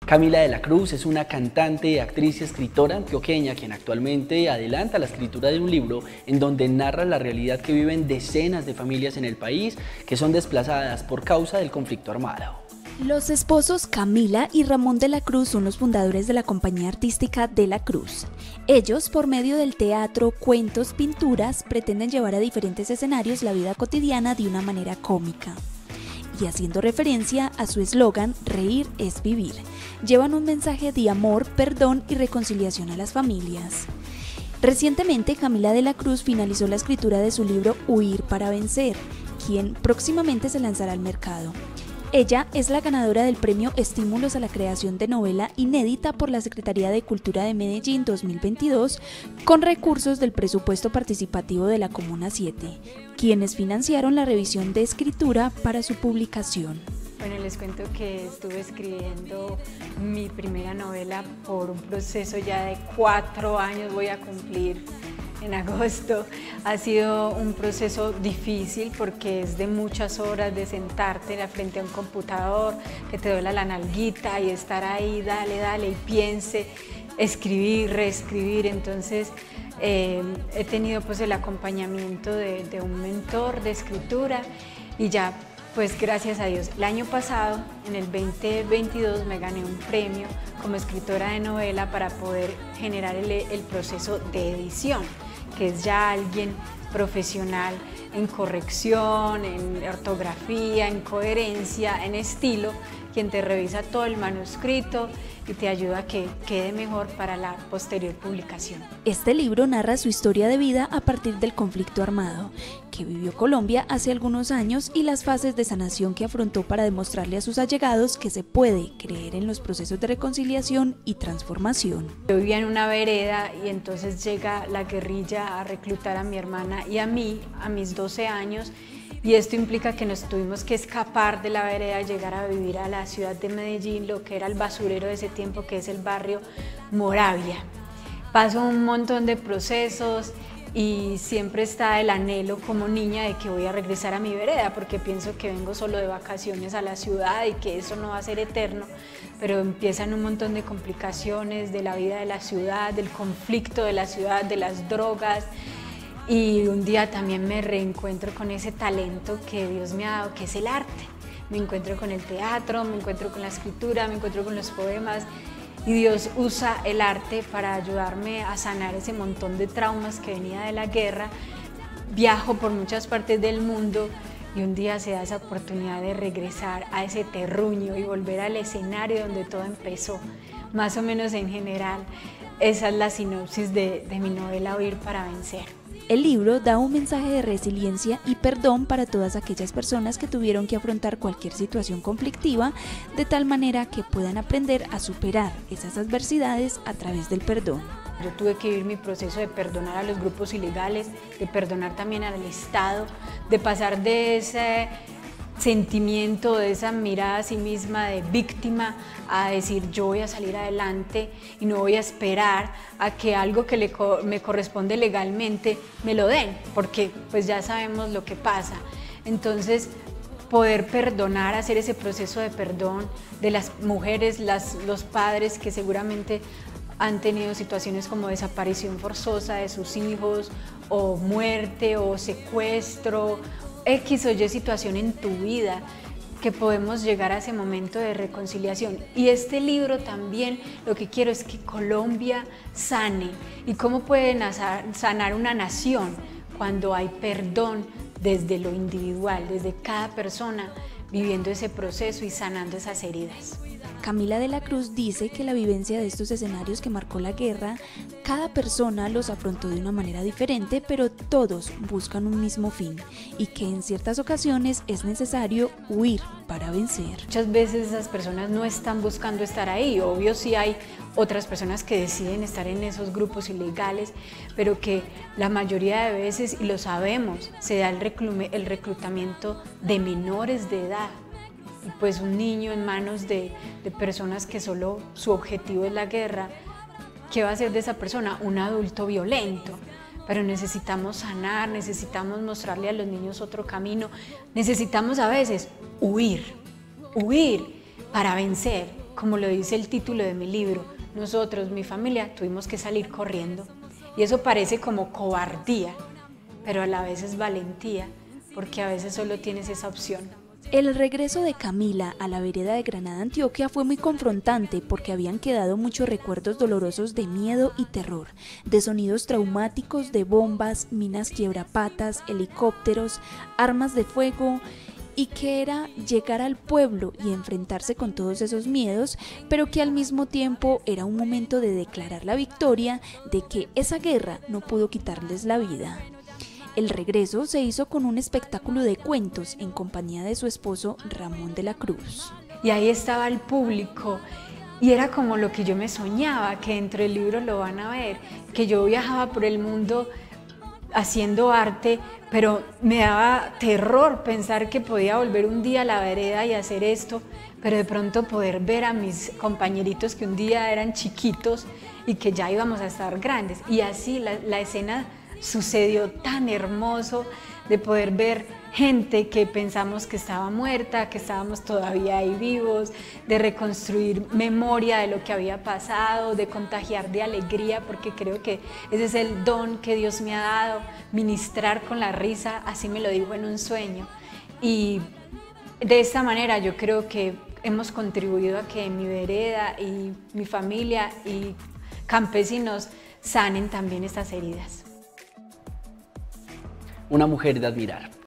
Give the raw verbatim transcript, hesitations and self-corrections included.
Camila de la Cruz es una cantante, actriz y escritora antioqueña quien actualmente adelanta la escritura de un libro en donde narra la realidad que viven decenas de familias en el país que son desplazadas por causa del conflicto armado. Los esposos Camila y Ramón de la Cruz son los fundadores de la compañía artística De la Cruz. Ellos, por medio del teatro, cuentos, pinturas, pretenden llevar a diferentes escenarios la vida cotidiana de una manera cómica. Y haciendo referencia a su eslogan, reír es vivir, llevan un mensaje de amor, perdón y reconciliación a las familias. Recientemente, Camila de la Cruz finalizó la escritura de su libro Huir para vencer, quien próximamente se lanzará al mercado. Ella es la ganadora del premio Estímulos a la Creación de Novela Inédita por la Secretaría de Cultura de Medellín dos mil veintidós con recursos del presupuesto participativo de la Comuna siete, quienes financiaron la revisión de escritura para su publicación. Bueno, les cuento que estuve escribiendo mi primera novela por un proceso ya de cuatro años, voy a cumplir en agosto. Ha sido un proceso difícil porque es de muchas horas de sentarte frente a un computador, que te duela la nalguita y estar ahí, dale, dale, y piense, escribir, reescribir. Entonces eh, he tenido pues el acompañamiento de, de un mentor de escritura y ya pues gracias a Dios. El año pasado, en el veinte veintidós, me gané un premio como escritora de novela para poder generar el, el proceso de edición, que es ya alguien profesional en corrección, en ortografía, en coherencia, en estilo, quien te revisa todo el manuscrito y te ayuda a que quede mejor para la posterior publicación. Este libro narra su historia de vida a partir del conflicto armado que vivió Colombia hace algunos años y las fases de sanación que afrontó para demostrarle a sus allegados que se puede creer en los procesos de reconciliación y transformación. Yo vivía en una vereda y entonces llega la guerrilla a reclutar a mi hermana y a mí a mis doce años, y esto implica que nos tuvimos que escapar de la vereda y llegar a vivir a la ciudad de Medellín, lo que era el basurero de ese tiempo, que es el barrio Moravia. Paso un montón de procesos y siempre está el anhelo como niña de que voy a regresar a mi vereda, porque pienso que vengo solo de vacaciones a la ciudad y que eso no va a ser eterno, pero empiezan un montón de complicaciones de la vida de la ciudad, del conflicto de la ciudad, de las drogas. Y un día también me reencuentro con ese talento que Dios me ha dado, que es el arte. Me encuentro con el teatro, me encuentro con la escritura, me encuentro con los poemas, y Dios usa el arte para ayudarme a sanar ese montón de traumas que venía de la guerra. Viajo por muchas partes del mundo y un día se da esa oportunidad de regresar a ese terruño y volver al escenario donde todo empezó. Más o menos en general, esa es la sinopsis de, de mi novela Huir para vencer. El libro da un mensaje de resiliencia y perdón para todas aquellas personas que tuvieron que afrontar cualquier situación conflictiva, de tal manera que puedan aprender a superar esas adversidades a través del perdón. Yo tuve que vivir mi proceso de perdonar a los grupos ilegales, de perdonar también al Estado, de pasar de ese sentimiento, de esa mirada a sí misma de víctima, a decir yo voy a salir adelante y no voy a esperar a que algo que le, me corresponde legalmente me lo den, porque pues ya sabemos lo que pasa. Entonces poder perdonar, hacer ese proceso de perdón de las mujeres, las, los padres que seguramente han tenido situaciones como desaparición forzosa de sus hijos, o muerte, o secuestro, X o Y situación en tu vida, que podemos llegar a ese momento de reconciliación. Y este libro también lo que quiero es que Colombia sane. ¿Y cómo puede sanar una nación? Cuando hay perdón desde lo individual, desde cada persona viviendo ese proceso y sanando esas heridas. Camila de la Cruz dice que la vivencia de estos escenarios que marcó la guerra, cada persona los afrontó de una manera diferente, pero todos buscan un mismo fin y que en ciertas ocasiones es necesario huir para vencer. Muchas veces esas personas no están buscando estar ahí, obvio sí hay otras personas que deciden estar en esos grupos ilegales, pero que la mayoría de veces, y lo sabemos, se da el, reclu- el reclutamiento de menores de edad. Y pues un niño en manos de, de personas que solo su objetivo es la guerra, ¿qué va a hacer de esa persona? Un adulto violento. Pero necesitamos sanar, necesitamos mostrarle a los niños otro camino, necesitamos a veces huir, huir para vencer. como lo dice el título de mi libro, nosotros, mi familia, tuvimos que salir corriendo. Y eso parece como cobardía, pero a la vez es valentía, porque a veces solo tienes esa opción. El regreso de Camila a la vereda de Granada, Antioquia, fue muy confrontante porque habían quedado muchos recuerdos dolorosos de miedo y terror, de sonidos traumáticos, de bombas, minas quiebrapatas, helicópteros, armas de fuego, y que era llegar al pueblo y enfrentarse con todos esos miedos, pero que al mismo tiempo era un momento de declarar la victoria, de que esa guerra no pudo quitarles la vida. El regreso se hizo con un espectáculo de cuentos en compañía de su esposo Ramón de la Cruz. Y ahí estaba el público y era como lo que yo me soñaba, que dentro del libro lo van a ver, que yo viajaba por el mundo haciendo arte, pero me daba terror pensar que podía volver un día a la vereda y hacer esto, pero de pronto poder ver a mis compañeritos que un día eran chiquitos y que ya íbamos a estar grandes. Y así la, la escena sucedió tan hermoso de poder ver gente que pensamos que estaba muerta, que estábamos todavía ahí vivos, de reconstruir memoria de lo que había pasado, de contagiar de alegría, porque creo que ese es el don que Dios me ha dado, ministrar con la risa, así me lo dijo en un sueño. Y de esta manera yo creo que hemos contribuido a que mi vereda y mi familia y campesinos sanen también estas heridas. Una mujer de admirar.